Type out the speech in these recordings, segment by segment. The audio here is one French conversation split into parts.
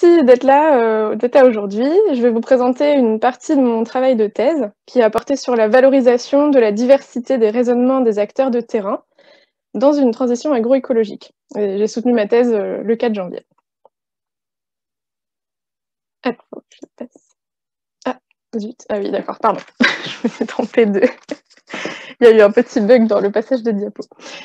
Merci d'être là aujourd'hui. Je vais vous présenter une partie de mon travail de thèse qui a porté sur la valorisation de la diversité des raisonnements des acteurs de terrain dans une transition agroécologique. J'ai soutenu ma thèse le 4 janvier. Ah, je passe. Ah, zut. Ah oui, d'accord, pardon. Je me suis trompée de... Il y a eu un petit bug dans le passage de diapo.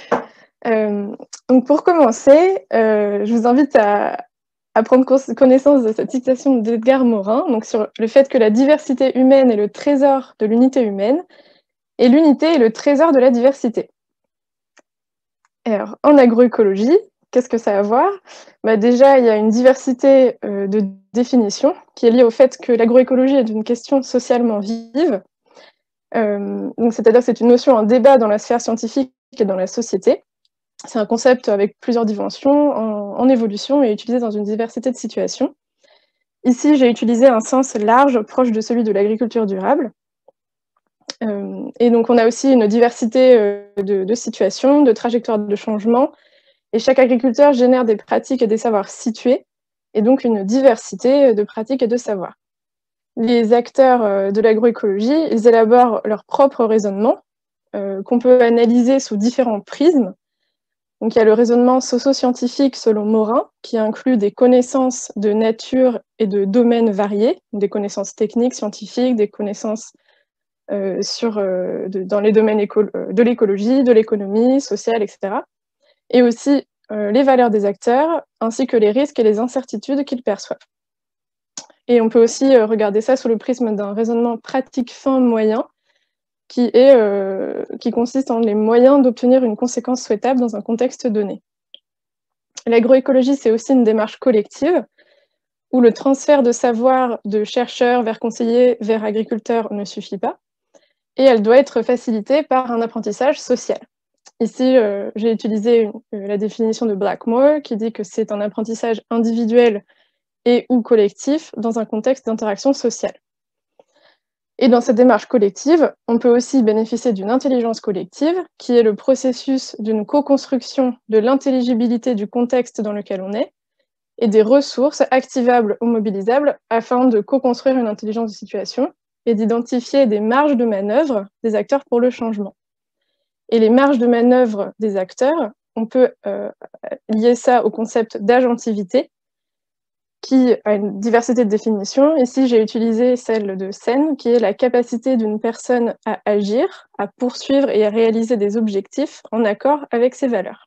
Donc pour commencer, je vous invite à prendre connaissance de cette citation d'Edgar Morin, donc sur le fait que la diversité humaine est le trésor de l'unité humaine, et l'unité est le trésor de la diversité. Alors, en agroécologie, qu'est-ce que ça a à voir? Déjà, il y a une diversité de définitions qui est liée au fait que l'agroécologie est une question socialement vive. C'est-à-dire que c'est une notion en débat dans la sphère scientifique et dans la société. C'est un concept avec plusieurs dimensions, en évolution et utilisé dans une diversité de situations. Ici, j'ai utilisé un sens large, proche de celui de l'agriculture durable. Et donc, on a aussi une diversité de situations, de trajectoires de changement, et chaque agriculteur génère des pratiques et des savoirs situés, et donc une diversité de pratiques et de savoirs. Les acteurs de l'agroécologie, ils élaborent leur propre raisonnement, qu'on peut analyser sous différents prismes. Donc, il y a le raisonnement socio-scientifique selon Morin, qui inclut des connaissances de nature et de domaines variés, des connaissances techniques, scientifiques, des connaissances dans les domaines de l'écologie, de l'économie, sociale, etc. Et aussi les valeurs des acteurs, ainsi que les risques et les incertitudes qu'ils perçoivent. Et on peut aussi regarder ça sous le prisme d'un raisonnement pratique fin moyen, qui consiste en les moyens d'obtenir une conséquence souhaitable dans un contexte donné. L'agroécologie, c'est aussi une démarche collective, où le transfert de savoir de chercheurs vers conseillers, vers agriculteurs ne suffit pas, et elle doit être facilitée par un apprentissage social. Ici, j'ai utilisé la définition de Blackmore, qui dit que c'est un apprentissage individuel et ou collectif dans un contexte d'interaction sociale. Et dans cette démarche collective, on peut aussi bénéficier d'une intelligence collective, qui est le processus d'une co-construction de l'intelligibilité du contexte dans lequel on est, et des ressources activables ou mobilisables afin de co-construire une intelligence de situation et d'identifier des marges de manœuvre des acteurs pour le changement. Et les marges de manœuvre des acteurs, on peut lier ça au concept d'agentivité, qui a une diversité de définitions. Ici, j'ai utilisé celle de Sen, qui est la capacité d'une personne à agir, à poursuivre et à réaliser des objectifs en accord avec ses valeurs.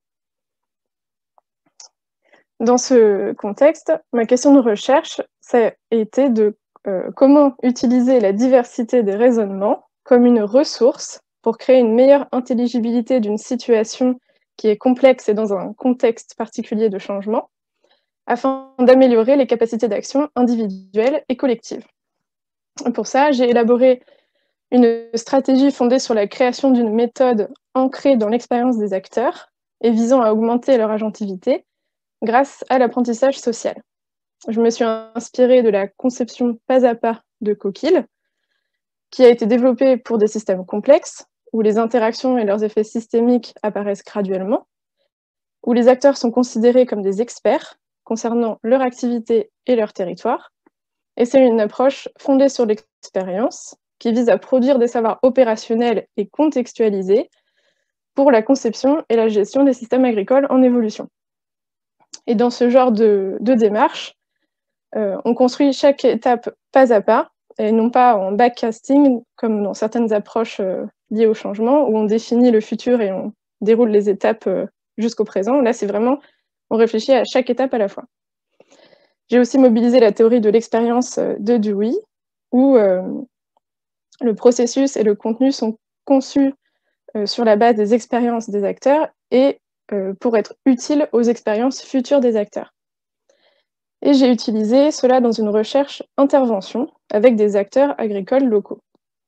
Dans ce contexte, ma question de recherche, ça a été de comment utiliser la diversité des raisonnements comme une ressource pour créer une meilleure intelligibilité d'une situation qui est complexe et dans un contexte particulier de changement, afin d'améliorer les capacités d'action individuelles et collectives. Pour ça, j'ai élaboré une stratégie fondée sur la création d'une méthode ancrée dans l'expérience des acteurs et visant à augmenter leur agentivité grâce à l'apprentissage social. Je me suis inspirée de la conception pas à pas de Coquille, qui a été développée pour des systèmes complexes, où les interactions et leurs effets systémiques apparaissent graduellement, où les acteurs sont considérés comme des experts concernant leur activité et leur territoire. Et c'est une approche fondée sur l'expérience, qui vise à produire des savoirs opérationnels et contextualisés pour la conception et la gestion des systèmes agricoles en évolution. Et dans ce genre de démarche, on construit chaque étape pas à pas, et non pas en backcasting, comme dans certaines approches liées au changement, où on définit le futur et on déroule les étapes jusqu'au présent. Là, c'est vraiment, on réfléchit à chaque étape à la fois. J'ai aussi mobilisé la théorie de l'expérience de Dewey, où le processus et le contenu sont conçus sur la base des expériences des acteurs et pour être utiles aux expériences futures des acteurs. Et j'ai utilisé cela dans une recherche intervention avec des acteurs agricoles locaux.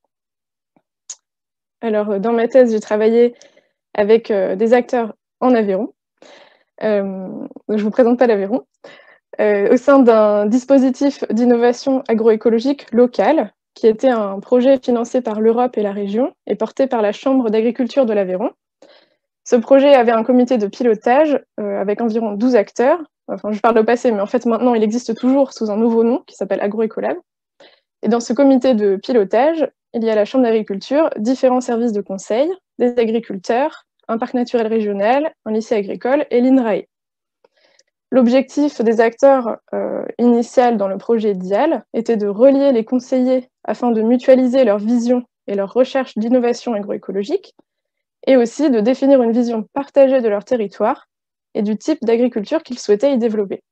Alors, dans ma thèse, j'ai travaillé avec des acteurs en Aveyron. Je ne vous présente pas l'Aveyron. Au sein d'un dispositif d'innovation agroécologique local, qui était un projet financé par l'Europe et la région et porté par la Chambre d'agriculture de l'Aveyron. Ce projet avait un comité de pilotage avec environ 12 acteurs, enfin je parle au passé, mais en fait maintenant il existe toujours sous un nouveau nom qui s'appelle Agroécolab. Et dans ce comité de pilotage, il y a la Chambre d'agriculture, différents services de conseil, des agriculteurs, un parc naturel régional, un lycée agricole et l'INRAE. L'objectif des acteurs initial dans le projet DIAL était de relier les conseillers afin de mutualiser leur vision et leur recherche d'innovation agroécologique, et aussi de définir une vision partagée de leur territoire et du type d'agriculture qu'ils souhaitaient y développer.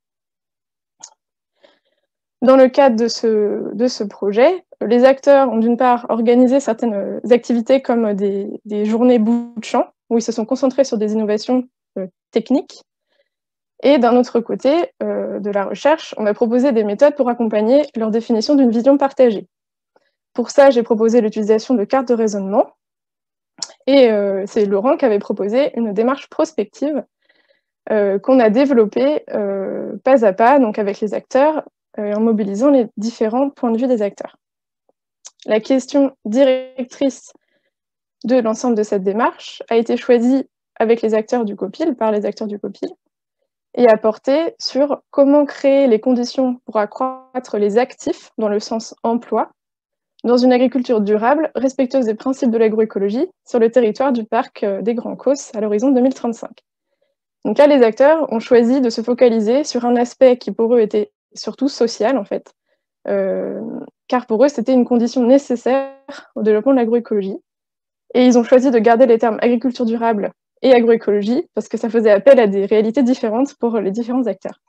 Dans le cadre de ce projet, les acteurs ont d'une part organisé certaines activités comme des journées bout de champ, où ils se sont concentrés sur des innovations techniques. Et d'un autre côté, de la recherche, on a proposé des méthodes pour accompagner leur définition d'une vision partagée. Pour ça, j'ai proposé l'utilisation de cartes de raisonnement, et c'est Laurent qui avait proposé une démarche prospective qu'on a développée pas à pas, donc avec les acteurs, en mobilisant les différents points de vue des acteurs. La question directrice de l'ensemble de cette démarche a été choisie avec les acteurs du COPIL, par les acteurs du COPIL, et a porté sur comment créer les conditions pour accroître les actifs, dans le sens emploi, dans une agriculture durable, respectueuse des principes de l'agroécologie, sur le territoire du parc des Grands Causses à l'horizon 2035. Donc là, les acteurs ont choisi de se focaliser sur un aspect qui pour eux était surtout social, en fait, car pour eux, c'était une condition nécessaire au développement de l'agroécologie. Et ils ont choisi de garder les termes agriculture durable et agroécologie, parce que ça faisait appel à des réalités différentes pour les différents acteurs.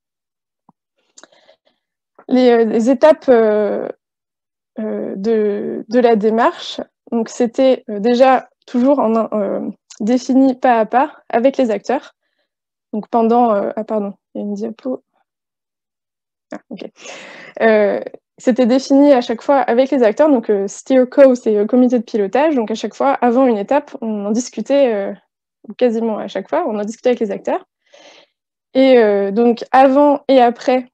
Les étapes de la démarche, donc c'était déjà toujours défini pas à pas avec les acteurs. Donc pendant... ah pardon, il y a une diapo. Ah, ok. C'était défini à chaque fois avec les acteurs, donc SteerCo, c'est comité de pilotage, donc à chaque fois, avant une étape, on en discutait, quasiment à chaque fois, on en discutait avec les acteurs. Et donc avant et après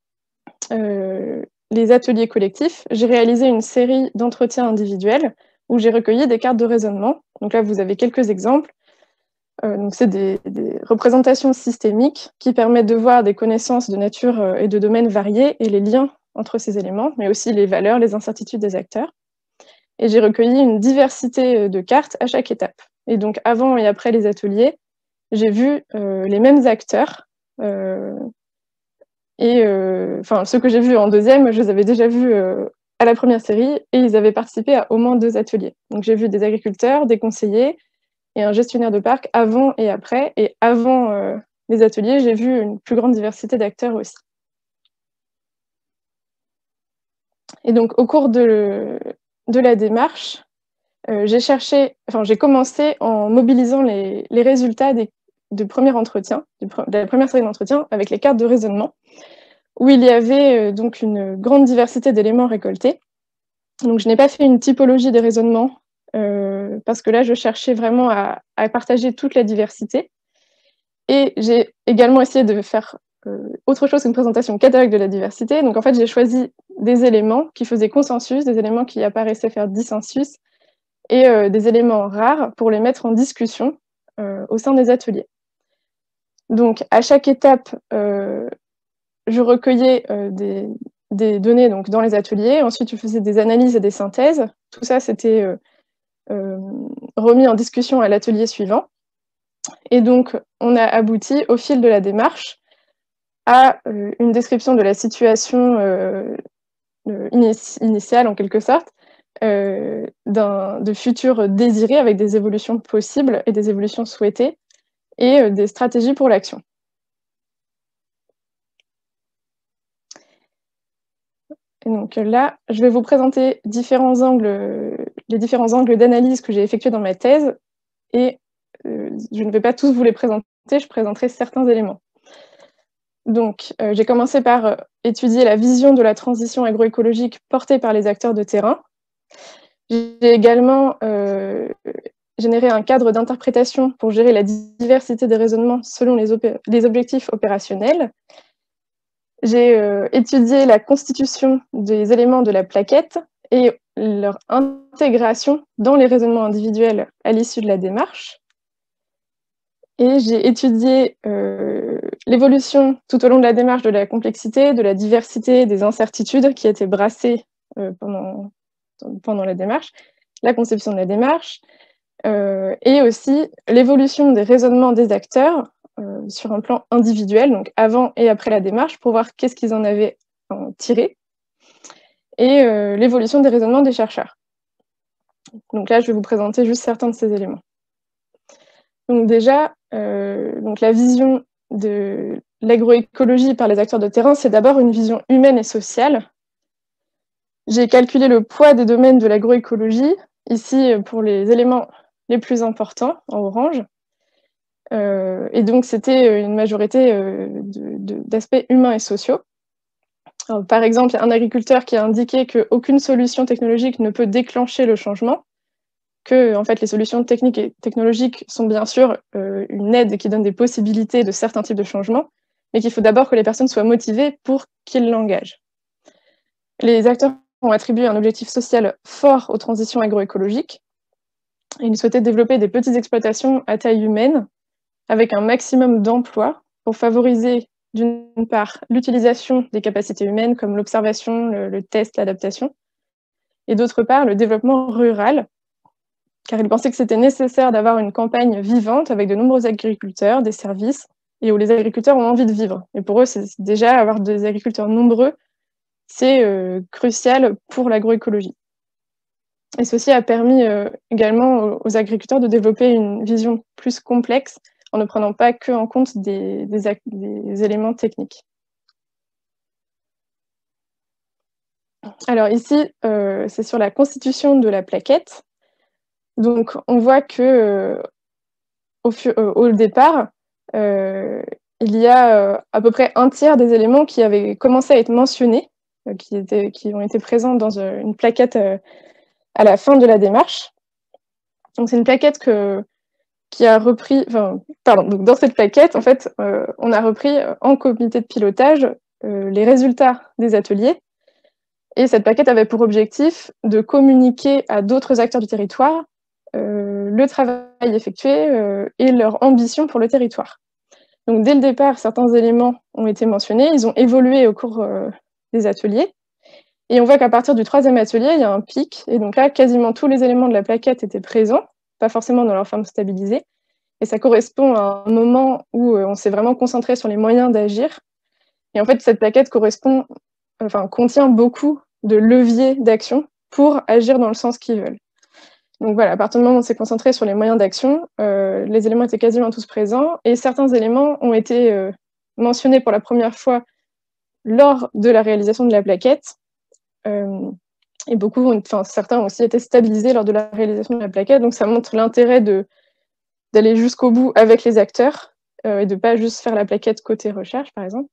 les ateliers collectifs, j'ai réalisé une série d'entretiens individuels où j'ai recueilli des cartes de raisonnement. Donc là, vous avez quelques exemples. Donc c'est des représentations systémiques qui permettent de voir des connaissances de nature et de domaines variés et les liens entre ces éléments, mais aussi les valeurs, les incertitudes des acteurs. Et j'ai recueilli une diversité de cartes à chaque étape. Et donc avant et après les ateliers, j'ai vu les mêmes acteurs. Enfin, ceux que j'ai vus en deuxième, je les avais déjà vus à la première série et ils avaient participé à au moins 2 ateliers. Donc j'ai vu des agriculteurs, des conseillers et un gestionnaire de parc avant et après. Et avant les ateliers, j'ai vu une plus grande diversité d'acteurs aussi. Et donc au cours de la démarche, j'ai commencé en mobilisant les résultats de premier entretien, de la première série d'entretiens avec les cartes de raisonnement, où il y avait donc une grande diversité d'éléments récoltés. Donc je n'ai pas fait une typologie des raisonnements, parce que là, je cherchais vraiment à partager toute la diversité. Et j'ai également essayé de faire autre chose qu'une présentation catalogue de la diversité. Donc en fait, j'ai choisi des éléments qui faisaient consensus, des éléments qui apparaissaient faire dissensus, et des éléments rares pour les mettre en discussion au sein des ateliers. Donc à chaque étape, je recueillais des données donc, dans les ateliers. Ensuite, je faisais des analyses et des synthèses. Tout ça, c'était remis en discussion à l'atelier suivant. Et donc, on a abouti, au fil de la démarche, à une description de la situation initiale, en quelque sorte, de futurs désirés avec des évolutions possibles et des évolutions souhaitées, et des stratégies pour l'action. Et donc là, je vais vous présenter les différents angles d'analyse que j'ai effectués dans ma thèse, et je ne vais pas tous vous les présenter, je présenterai certains éléments. Donc, j'ai commencé par étudier la vision de la transition agroécologique portée par les acteurs de terrain. J'ai également généré un cadre d'interprétation pour gérer la diversité des raisonnements selon les objectifs opérationnels. J'ai étudié la constitution des éléments de la plaquette et leur intégration dans les raisonnements individuels à l'issue de la démarche. Et j'ai étudié l'évolution tout au long de la démarche de la complexité, de la diversité, des incertitudes qui étaient brassées pendant la démarche, la conception de la démarche, et aussi l'évolution des raisonnements des acteurs sur un plan individuel, donc avant et après la démarche, pour voir qu'est-ce qu'ils en avaient tiré, et l'évolution des raisonnements des chercheurs. Donc là, je vais vous présenter juste certains de ces éléments. Donc déjà, donc la vision de l'agroécologie par les acteurs de terrain, c'est d'abord une vision humaine et sociale. J'ai calculé le poids des domaines de l'agroécologie, ici pour les éléments les plus importants, en orange. Et donc c'était une majorité d'aspects humains et sociaux. Alors, par exemple, il y a un agriculteur qui a indiqué qu'aucune solution technologique ne peut déclencher le changement, que en fait, les solutions techniques et technologiques sont bien sûr une aide qui donne des possibilités de certains types de changements, mais qu'il faut d'abord que les personnes soient motivées pour qu'ils l'engagent. Les acteurs ont attribué un objectif social fort aux transitions agroécologiques. Ils souhaitaient développer des petites exploitations à taille humaine, avec un maximum d'emplois, pour favoriser d'une part l'utilisation des capacités humaines comme l'observation, le test, l'adaptation, et d'autre part le développement rural, car ils pensaient que c'était nécessaire d'avoir une campagne vivante avec de nombreux agriculteurs, des services, et où les agriculteurs ont envie de vivre. Et pour eux, c'est déjà avoir des agriculteurs nombreux, c'est crucial pour l'agroécologie. Et ceci a permis également aux agriculteurs de développer une vision plus complexe en ne prenant pas que en compte des éléments techniques. Alors ici, c'est sur la constitution de la plaquette. Donc on voit que au départ, il y a à peu près un tiers des éléments qui avaient commencé à être mentionnés, qui ont été présents dans une plaquette à la fin de la démarche. Donc c'est une plaquette qui a repris, donc dans cette plaquette, en fait, on a repris en comité de pilotage les résultats des ateliers. Et cette plaquette avait pour objectif de communiquer à d'autres acteurs du territoire le travail effectué et leur ambition pour le territoire. Donc dès le départ, certains éléments ont été mentionnés, ils ont évolué au cours des ateliers. Et on voit qu'à partir du 3e atelier, il y a un pic. Et donc là, quasiment tous les éléments de la plaquette étaient présents, pas forcément dans leur forme stabilisée. Et ça correspond à un moment où on s'est vraiment concentré sur les moyens d'agir. Et en fait, cette plaquette contient beaucoup de leviers d'action pour agir dans le sens qu'ils veulent. Donc voilà, à partir du moment où on s'est concentré sur les moyens d'action, les éléments étaient quasiment tous présents, et certains éléments ont été mentionnés pour la première fois lors de la réalisation de la plaquette, et certains ont aussi été stabilisés lors de la réalisation de la plaquette, donc ça montre l'intérêt d'aller jusqu'au bout avec les acteurs, et de ne pas juste faire la plaquette côté recherche, par exemple.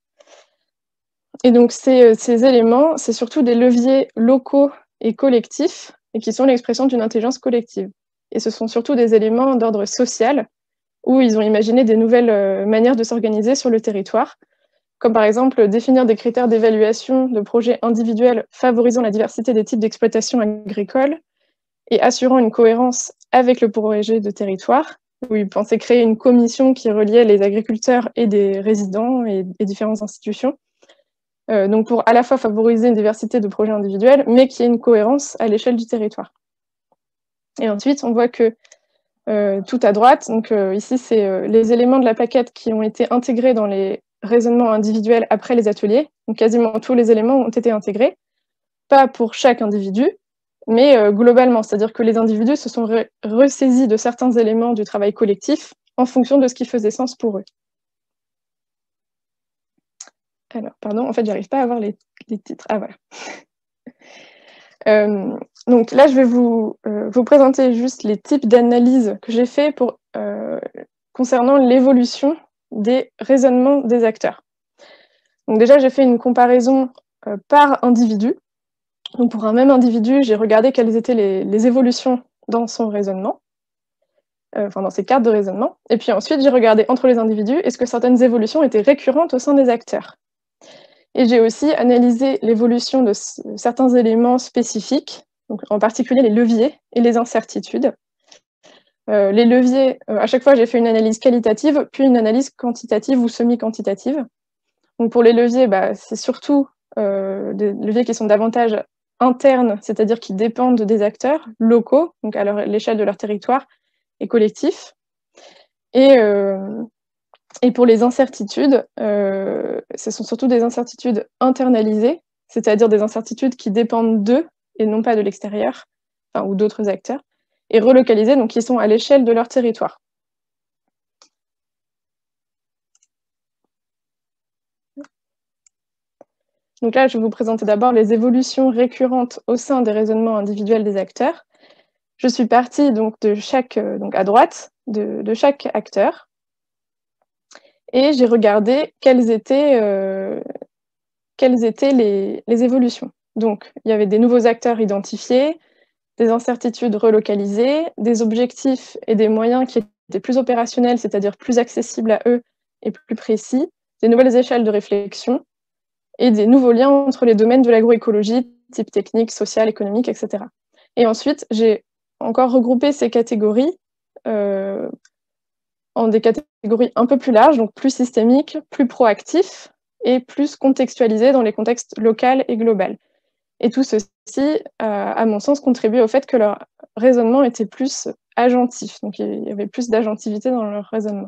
Et donc ces éléments, c'est surtout des leviers locaux et collectifs, et qui sont l'expression d'une intelligence collective. Et ce sont surtout des éléments d'ordre social, où ils ont imaginé des nouvelles manières de s'organiser sur le territoire, comme par exemple définir des critères d'évaluation de projets individuels favorisant la diversité des types d'exploitation agricole et assurant une cohérence avec le projet de territoire, où ils pensaient créer une commission qui reliait les agriculteurs et des résidents et différentes institutions, donc pour à la fois favoriser une diversité de projets individuels, mais qu'il y ait une cohérence à l'échelle du territoire. Et ensuite, on voit que tout à droite, donc ici, c'est les éléments de la plaquette qui ont été intégrés dans les raisonnements individuels après les ateliers. Donc quasiment tous les éléments ont été intégrés, pas pour chaque individu, mais globalement, c'est-à-dire que les individus se sont ressaisis de certains éléments du travail collectif en fonction de ce qui faisait sens pour eux. Alors, pardon, en fait, j'arrive pas à voir les titres. Ah, voilà. Donc là, je vais vous présenter juste les types d'analyses que j'ai fait concernant l'évolution des raisonnements des acteurs. Donc déjà, j'ai fait une comparaison par individu. Donc pour un même individu, j'ai regardé quelles étaient les évolutions dans son raisonnement, dans ses cartes de raisonnement. Et puis ensuite, j'ai regardé entre les individus, est-ce que certaines évolutions étaient récurrentes au sein des acteurs. Et j'ai aussi analysé l'évolution de certains éléments spécifiques, donc en particulier les leviers et les incertitudes. Les leviers, à chaque fois, j'ai fait une analyse qualitative, puis une analyse quantitative ou semi-quantitative. Donc pour les leviers, c'est surtout des leviers qui sont davantage internes, c'est-à-dire qui dépendent des acteurs locaux, donc à l'échelle de leur territoire, et collectifs. Et pour les incertitudes, ce sont surtout des incertitudes internalisées, c'est-à-dire des incertitudes qui dépendent d'eux et non pas de l'extérieur, enfin, ou d'autres acteurs, et relocalisées, donc qui sont à l'échelle de leur territoire. Donc là, je vais vous présenter d'abord les évolutions récurrentes au sein des raisonnements individuels des acteurs. Je suis partie donc donc à droite de chaque acteur, et j'ai regardé quelles étaient les évolutions. Donc, il y avait des nouveaux acteurs identifiés, des incertitudes relocalisées, des objectifs et des moyens qui étaient plus opérationnels, c'est-à-dire plus accessibles à eux et plus précis, des nouvelles échelles de réflexion et des nouveaux liens entre les domaines de l'agroécologie, type technique, social, économique, etc. Et ensuite, j'ai encore regroupé ces catégories en des catégories un peu plus larges, donc plus systémiques, plus proactifs et plus contextualisés dans les contextes local et global. Et tout ceci, à mon sens, contribue au fait que leur raisonnement était plus agentif, donc il y avait plus d'agentivité dans leur raisonnement.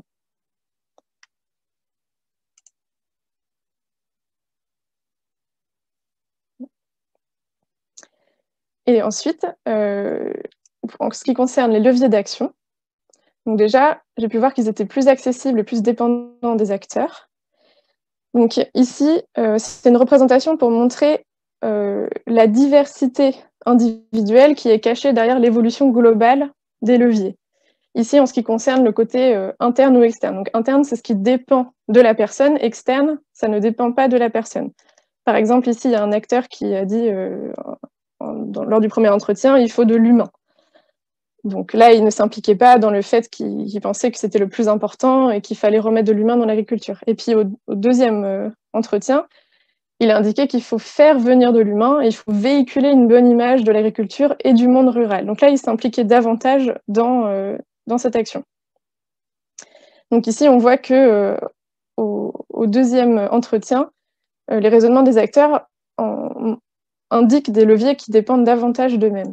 Et ensuite, en ce qui concerne les leviers d'action, donc déjà, j'ai pu voir qu'ils étaient plus accessibles et plus dépendants des acteurs. Donc ici, c'est une représentation pour montrer la diversité individuelle qui est cachée derrière l'évolution globale des leviers. Ici, en ce qui concerne le côté interne ou externe. Donc interne, c'est ce qui dépend de la personne. Externe, ça ne dépend pas de la personne. Par exemple, ici, il y a un acteur qui a dit, lors du premier entretien, il faut de l'humain. Donc là, il ne s'impliquait pas dans le fait qu'il pensait que c'était le plus important et qu'il fallait remettre de l'humain dans l'agriculture. Et puis au deuxième entretien, il a indiqué qu'il faut faire venir de l'humain et il faut véhiculer une bonne image de l'agriculture et du monde rural. Donc là, il s'impliquait davantage dans cette action. Donc ici, on voit que au deuxième entretien, les raisonnements des acteurs indiquent des leviers qui dépendent davantage d'eux-mêmes.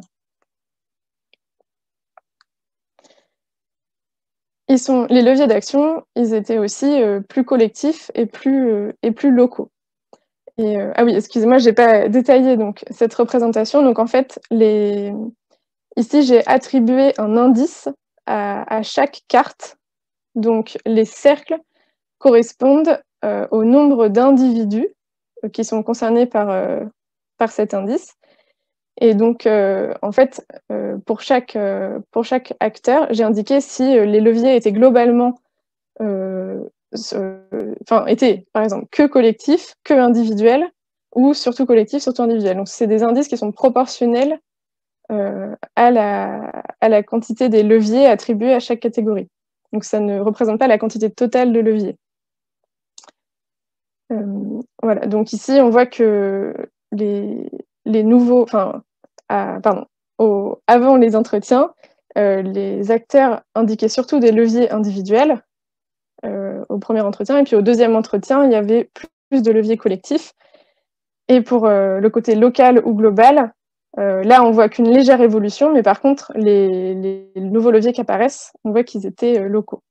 Les leviers d'action, ils étaient aussi plus collectifs et plus locaux. Ah oui, excusez-moi, j'ai pas détaillé donc cette représentation. Donc en fait, ici, j'ai attribué un indice à chaque carte. Donc les cercles correspondent au nombre d'individus qui sont concernés par cet indice. Et donc, en fait, pour chaque acteur, j'ai indiqué si les leviers étaient globalement, étaient, par exemple, que collectifs, que individuels, ou surtout collectifs, surtout individuels. Donc, c'est des indices qui sont proportionnels à la quantité des leviers attribués à chaque catégorie. Donc, ça ne représente pas la quantité totale de leviers. Voilà, donc ici, on voit que les nouveaux, avant les entretiens, les acteurs indiquaient surtout des leviers individuels au premier entretien, et puis au deuxième entretien, il y avait plus de leviers collectifs. Et pour le côté local ou global, là, on voit qu'une légère évolution, mais par contre, les nouveaux leviers qui apparaissent, on voit qu'ils étaient locaux.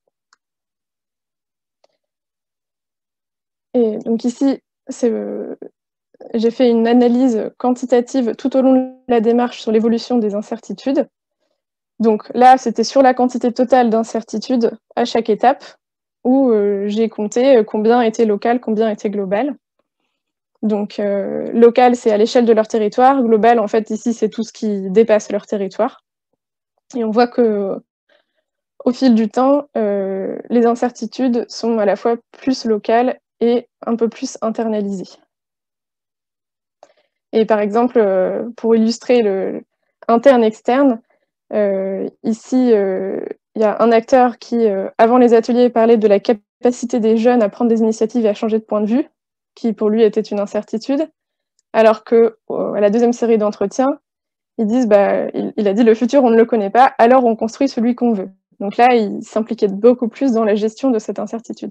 Et donc ici, j'ai fait une analyse quantitative tout au long de la démarche sur l'évolution des incertitudes. Donc là, c'était sur la quantité totale d'incertitudes à chaque étape, où j'ai compté combien était local, combien était global. Donc local, c'est à l'échelle de leur territoire. Global, en fait, ici, c'est tout ce qui dépasse leur territoire. Et on voit que au fil du temps, les incertitudes sont à la fois plus locales et un peu plus internalisées. Et par exemple, pour illustrer le interne-externe, ici, il y a un acteur qui, avant les ateliers, parlait de la capacité des jeunes à prendre des initiatives et à changer de point de vue, qui pour lui était une incertitude, alors qu'à la deuxième série d'entretiens, ils disent il a dit: «Le futur, on ne le connaît pas, alors on construit celui qu'on veut». Donc là, il s'impliquait beaucoup plus dans la gestion de cette incertitude.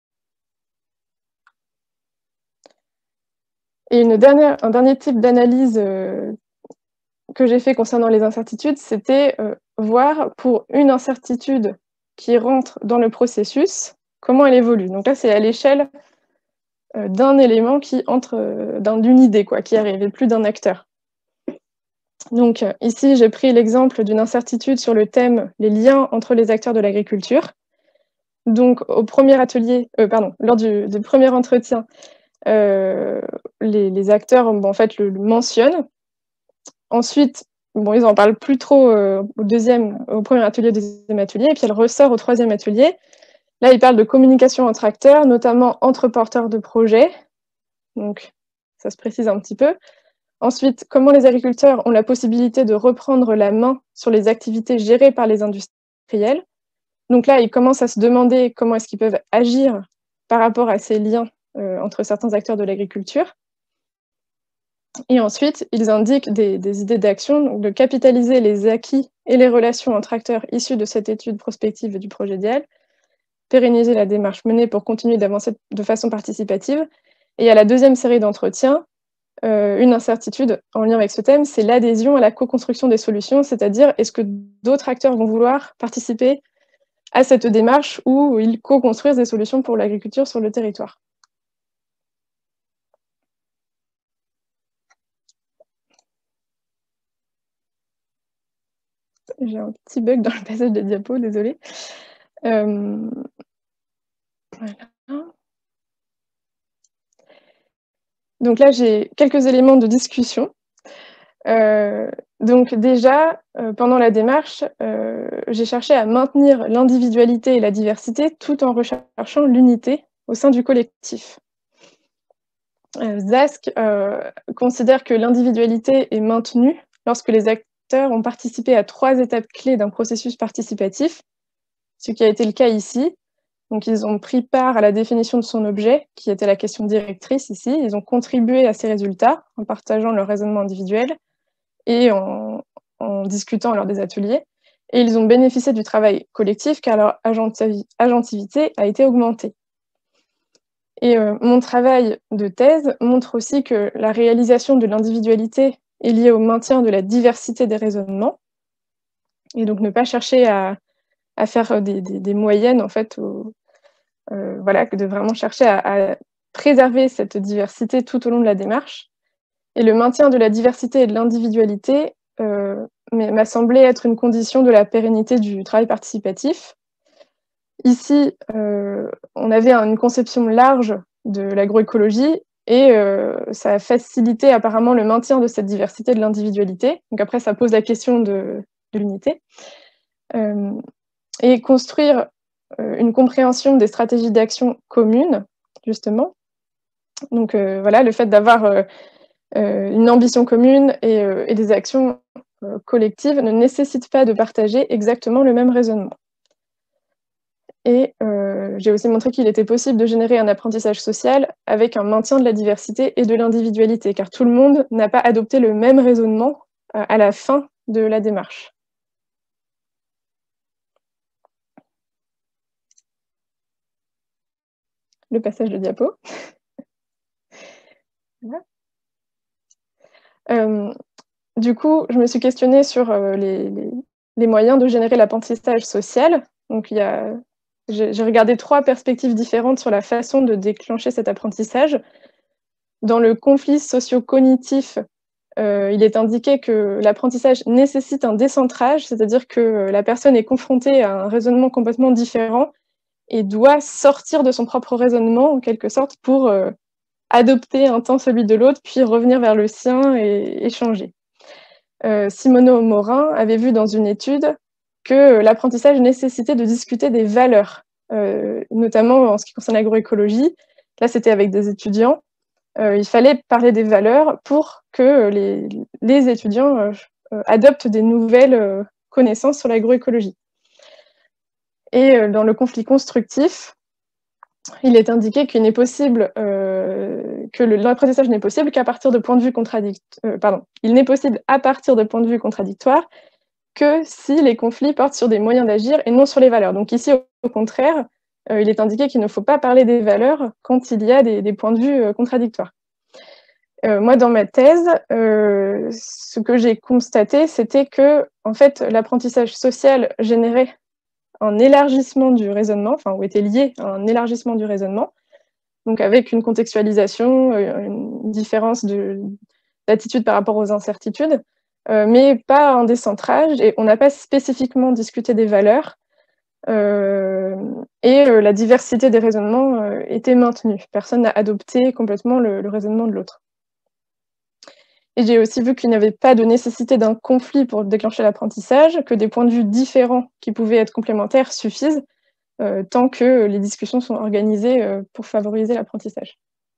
Et un dernier type d'analyse que j'ai fait concernant les incertitudes, c'était voir pour une incertitude qui rentre dans le processus, comment elle évolue. Donc là, c'est à l'échelle d'un élément qui entre, d'une idée, quoi, qui arrive, et plus d'un acteur. Donc ici, j'ai pris l'exemple d'une incertitude sur le thème les liens entre les acteurs de l'agriculture. Donc au premier atelier, lors du premier entretien, les acteurs, en fait, le mentionnent. Ensuite, bon, ils en parlent plus trop au premier atelier, au deuxième atelier, et puis elle ressort au troisième atelier. Là, ils parlent de communication entre acteurs, notamment entre porteurs de projets. Donc, ça se précise un petit peu. Ensuite, comment les agriculteurs ont la possibilité de reprendre la main sur les activités gérées par les industriels. Donc là, ils commencent à se demander comment est-ce qu'ils peuvent agir par rapport à ces liens entre certains acteurs de l'agriculture. Et ensuite, ils indiquent des idées d'action, donc de capitaliser les acquis et les relations entre acteurs issus de cette étude prospective et du projet DIAL, pérenniser la démarche menée pour continuer d'avancer de façon participative. Et à la deuxième série d'entretiens, une incertitude en lien avec ce thème, c'est l'adhésion à la co-construction des solutions, c'est-à-dire est-ce que d'autres acteurs vont vouloir participer à cette démarche où ils co-construisent des solutions pour l'agriculture sur le territoire. J'ai un petit bug dans le passage des diapos, désolée. Voilà. Donc là, j'ai quelques éléments de discussion. Donc déjà, pendant la démarche, j'ai cherché à maintenir l'individualité et la diversité tout en recherchant l'unité au sein du collectif. Zask considère que l'individualité est maintenue lorsque les acteurs ont participé à 3 étapes clés d'un processus participatif, ce qui a été le cas ici. Donc ils ont pris part à la définition de son objet, qui était la question directrice ici. Ils ont contribué à ces résultats en partageant leur raisonnement individuel et en discutant lors des ateliers. Et ils ont bénéficié du travail collectif car leur agentivité a été augmentée. Et mon travail de thèse montre aussi que la réalisation de l'individualité est liée au maintien de la diversité des raisonnements, et donc ne pas chercher à faire des moyennes, en fait, voilà, que de vraiment chercher à préserver cette diversité tout au long de la démarche. Et le maintien de la diversité et de l'individualité m'a semblé être une condition de la pérennité du travail participatif. Ici, on avait une conception large de l'agroécologie et ça a facilité apparemment le maintien de cette diversité de l'individualité. Donc après, ça pose la question de l'unité. Et construire une compréhension des stratégies d'action communes, justement. Donc voilà, le fait d'avoir une ambition commune et des actions collectives ne nécessite pas de partager exactement le même raisonnement. Et j'ai aussi montré qu'il était possible de générer un apprentissage social avec un maintien de la diversité et de l'individualité, car tout le monde n'a pas adopté le même raisonnement à la fin de la démarche. Le passage de diapo. Voilà. Du coup, je me suis questionnée sur les moyens de générer l'apprentissage social. Donc, j'ai regardé 3 perspectives différentes sur la façon de déclencher cet apprentissage. Dans le conflit socio-cognitif, il est indiqué que l'apprentissage nécessite un décentrage, c'est-à-dire que la personne est confrontée à un raisonnement complètement différent et doit sortir de son propre raisonnement, en quelque sorte, pour adopter un temps celui de l'autre, puis revenir vers le sien et échanger. Simoneau Morin avait vu dans une étude que l'apprentissage nécessitait de discuter des valeurs, notamment en ce qui concerne l'agroécologie. Là, c'était avec des étudiants. Il fallait parler des valeurs pour que les étudiants adoptent des nouvelles connaissances sur l'agroécologie. Et dans le conflit constructif, il est indiqué qu'il n'est possible, que l'apprentissage n'est possible qu'à partir de points de vue il n'est possible à partir de points de vue contradictoires que si les conflits portent sur des moyens d'agir et non sur les valeurs. Donc ici, au contraire, il est indiqué qu'il ne faut pas parler des valeurs quand il y a des points de vue contradictoires. Moi, dans ma thèse, ce que j'ai constaté, c'était que, en fait, l'apprentissage social générait un élargissement du raisonnement, enfin, ou était lié à un élargissement du raisonnement, donc avec une contextualisation, une différence d'attitude par rapport aux incertitudes, mais pas un décentrage, et on n'a pas spécifiquement discuté des valeurs, et la diversité des raisonnements était maintenue. Personne n'a adopté complètement le raisonnement de l'autre. Et j'ai aussi vu qu'il n'y avait pas de nécessité d'un conflit pour déclencher l'apprentissage, que des points de vue différents qui pouvaient être complémentaires suffisent, tant que les discussions sont organisées pour favoriser l'apprentissage.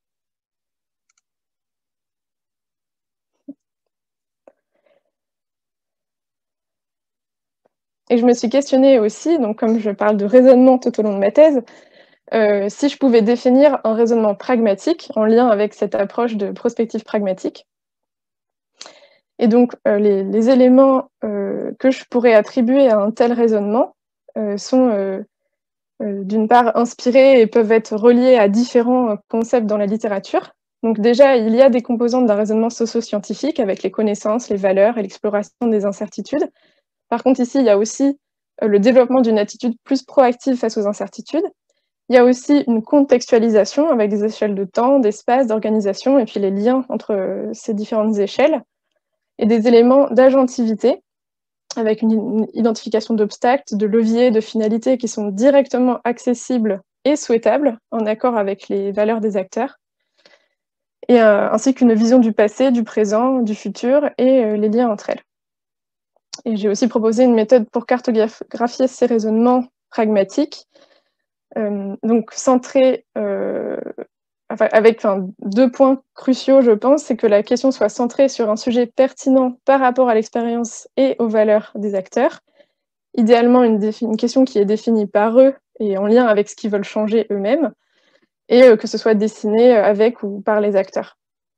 Et je me suis questionnée aussi, donc comme je parle de raisonnement tout au long de ma thèse, si je pouvais définir un raisonnement pragmatique en lien avec cette approche de prospective pragmatique. Et donc, les éléments que je pourrais attribuer à un tel raisonnement sont d'une part inspirés et peuvent être reliés à différents concepts dans la littérature. Donc déjà, il y a des composantes d'un raisonnement socio-scientifique avec les connaissances, les valeurs et l'exploration des incertitudes. Par contre, ici, il y a aussi le développement d'une attitude plus proactive face aux incertitudes. Il y a aussi une contextualisation avec des échelles de temps, d'espace, d'organisation, et puis les liens entre ces différentes échelles, et des éléments d'agentivité, avec une identification d'obstacles, de leviers, de finalités qui sont directement accessibles et souhaitables, en accord avec les valeurs des acteurs, et ainsi qu'une vision du passé, du présent, du futur, et les liens entre elles. Et j'ai aussi proposé une méthode pour cartographier ces raisonnements pragmatiques, donc centré, avec deux points cruciaux, je pense, c'est que la question soit centrée sur un sujet pertinent par rapport à l'expérience et aux valeurs des acteurs. Idéalement, une question qui est définie par eux et en lien avec ce qu'ils veulent changer eux-mêmes, et que ce soit dessiné avec ou par les acteurs.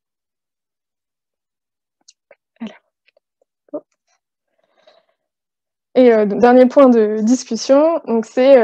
Et dernier point de discussion, donc c'est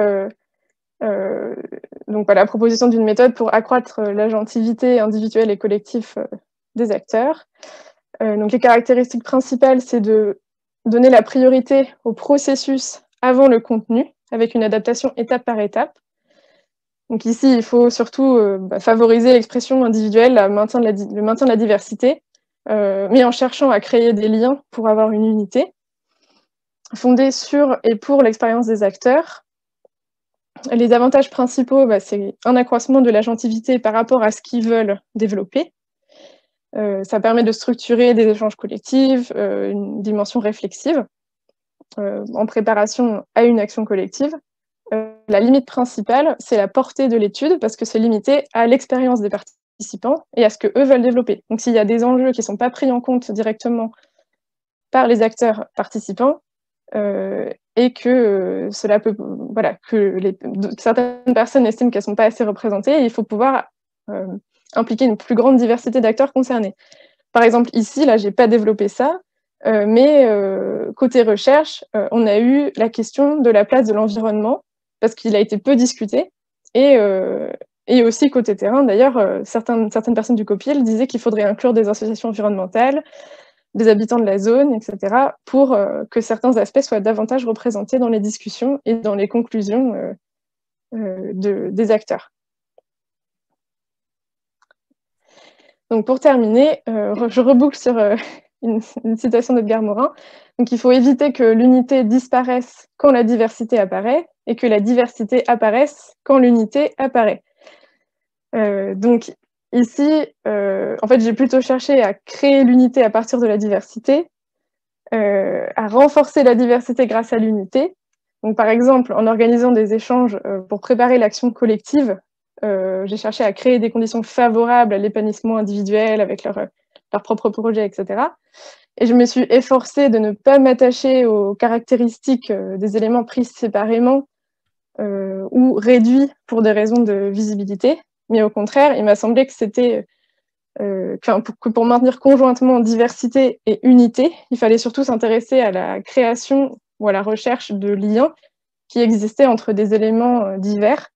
la proposition d'une méthode pour accroître l'agentivité individuelle et collective des acteurs. Donc les caractéristiques principales, c'est de donner la priorité au processus avant le contenu, avec une adaptation étape par étape. Donc ici, il faut surtout favoriser l'expression individuelle, le maintien de la diversité, mais en cherchant à créer des liens pour avoir une unité, fondée sur et pour l'expérience des acteurs. Les avantages principaux, c'est un accroissement de l'agentivité par rapport à ce qu'ils veulent développer. Ça permet de structurer des échanges collectifs, une dimension réflexive, en préparation à une action collective. La limite principale, c'est la portée de l'étude, parce que c'est limité à l'expérience des participants et à ce qu'eux veulent développer. Donc s'il y a des enjeux qui ne sont pas pris en compte directement par les acteurs participants, et que cela peut, que certaines personnes estiment qu'elles ne sont pas assez représentées, il faut pouvoir impliquer une plus grande diversité d'acteurs concernés. Par exemple, ici, là, je n'ai pas développé ça, mais côté recherche, on a eu la question de la place de l'environnement, parce qu'il a été peu discuté, et aussi côté terrain, d'ailleurs, certaines personnes du COPIL disaient qu'il faudrait inclure des associations environnementales, des habitants de la zone, etc., pour que certains aspects soient davantage représentés dans les discussions et dans les conclusions des acteurs. Donc pour terminer, je reboucle sur une citation d'Edgar Morin. Donc il faut éviter que l'unité disparaisse quand la diversité apparaît, et que la diversité apparaisse quand l'unité apparaît. Donc ici, en fait, j'ai plutôt cherché à créer l'unité à partir de la diversité, à renforcer la diversité grâce à l'unité. Donc, par exemple, en organisant des échanges pour préparer l'action collective, j'ai cherché à créer des conditions favorables à l'épanouissement individuel avec leur propre projet, etc. Et je me suis efforcée de ne pas m'attacher aux caractéristiques des éléments pris séparément, ou réduit pour des raisons de visibilité, mais au contraire, il m'a semblé que c'était, que pour maintenir conjointement diversité et unité, il fallait surtout s'intéresser à la création ou à la recherche de liens qui existaient entre des éléments, divers